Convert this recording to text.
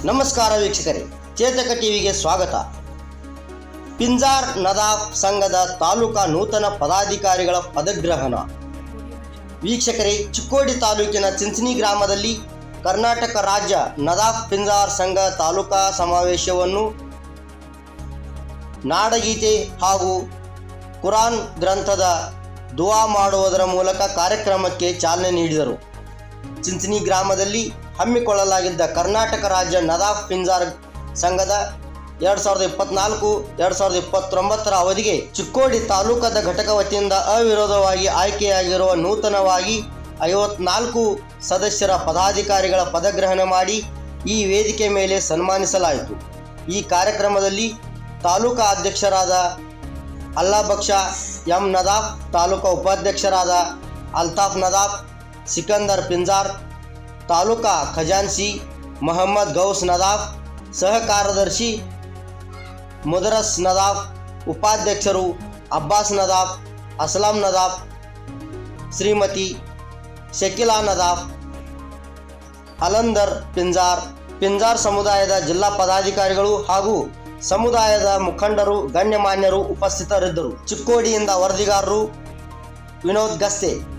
ನಮಸ್ಕಾರ ವೀಕ್ಷಕರೇ, ಚೇತಕ ಟಿವಿಗೆ ಸ್ವಾಗತ. ಪಿಂಜಾರ್ ನದಾಫ್ ಸಂಘದ ತಾಲೂಕಾ ನೂತನ ಪದಾಧಿಕಾರಿಗಳ ಪದಗ್ರಹಣ. ವೀಕ್ಷಕರೇ, ಚಿಕ್ಕೋಡಿ ತಾಲೂಕಿನ ಚಿಂಚನಿ ಗ್ರಾಮದಲ್ಲಿ ಕರ್ನಾಟಕ ರಾಜ್ಯ ನದಾಫ್ ಪಿಂಜಾರ್ ಸಂಘ ತಾಲೂಕಾ ಸಮಾವೇಶವನ್ನು ನಾಡಗೀತೆ ಹಾಗೂ ಕುರಾನ್ ಗ್ರಂಥದ ದುವಾ ಮಾಡುವುದರ ಮೂಲಕ ಕಾರ್ಯಕ್ರಮಕ್ಕೆ ಚಾಲನೆ ನೀಡಿದರು. ಚಿಂಚನಿ ಗ್ರಾಮದಲ್ಲಿ ಹಮ್ಮಿಕೊಳ್ಳಲಾಗಿದ್ದ ಕರ್ನಾಟಕ ರಾಜ್ಯ ನದಾಫ್ ಪಿಂಜಾರ್ ಸಂಘದ 2024-2029 ಅವಧಿಗೆ ಚಿಕ್ಕೋಡಿ ತಾಲೂಕದ ಘಟಕ ವತಿಯಿಂದ ಅವಿರೋಧವಾಗಿ ಆಯ್ಕೆಯಾಗಿರುವ ನೂತನವಾಗಿ 54 ಸದಸ್ಯರ ಪದಾಧಿಕಾರಿಗಳ ಪದಗ್ರಹಣ ಮಾಡಿ ಈ ವೇದಿಕೆ ಮೇಲೆ ಸನ್ಮಾನಿಸಲಾಯಿತು. ಈ ಕಾರ್ಯಕ್ರಮದಲ್ಲಿ ತಾಲೂಕಾ ಅಧ್ಯಕ್ಷರಾದ ಅಲ್ಲಾಬಕ್ಷ ಎಂ ನದಾಫ್, ತಾಲೂಕಾ ಉಪಾಧ್ಯಕ್ಷರಾದ ಅಲ್ತಾಫ್ ನದಾಫ್, ಸಿಕಂದರ್ ಪಿಂಜಾರ್, ತಾಲೂಕಾ ಖಜಾನ್ಸಿ ಮೊಹಮ್ಮದ್ ಗೌಸ್ ನದಾಫ್, ಸಹ ಕಾರ್ಯದರ್ಶಿ ಮುದರಸ್ ನದಾಫ್, ಉಪಾಧ್ಯಕ್ಷರು ಅಬ್ಬಾಸ್ ನದಾಫ್, ಅಸ್ಲಾಂ ನದಾಫ್, ಶ್ರೀಮತಿ ಶಕಿಲಾ ನದಾಫ್, ಅಲಂದರ್ ಪಿಂಜಾರ್ ಸಮುದಾಯದ ಜಿಲ್ಲಾ ಪದಾಧಿಕಾರಿಗಳು ಹಾಗೂ ಸಮುದಾಯದ ಮುಖಂಡರು, ಗಣ್ಯಮಾನ್ಯರು ಉಪಸ್ಥಿತರಿದ್ದರು. ಚಿಕ್ಕೋಡಿಯಿಂದ ವರದಿಗಾರರು ವಿನೋದ್ ಗಸ್ತೆ.